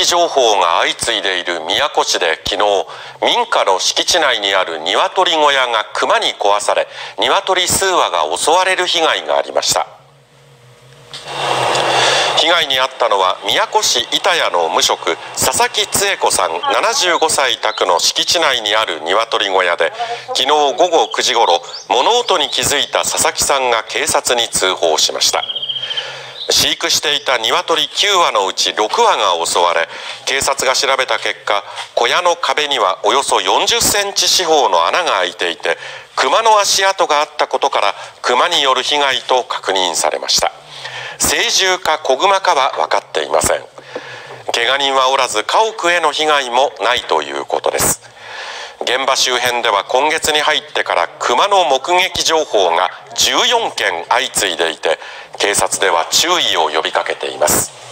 撃情報が相次いでいる宮古市で昨日、民家の敷地内にある鶏小屋が熊に壊され、鶏数羽が襲われる被害がありました。被害に遭ったのは宮古市板谷の無職佐々木津恵子さん75歳宅の敷地内にある鶏小屋で、昨日午後9時ごろ、物音に気づいた佐々木さんが警察に通報しました。飼育していた鶏9羽のうち6羽が襲われ、警察が調べた結果、小屋の壁にはおよそ40センチ四方の穴が開いていて、熊の足跡があったことから熊による被害と確認されました。成獣か子熊かは分かっていません。怪我人はおらず、家屋への被害もないということです。現場周辺では今月に入ってから熊の目撃情報が14件相次いでいて、警察では注意を呼びかけています。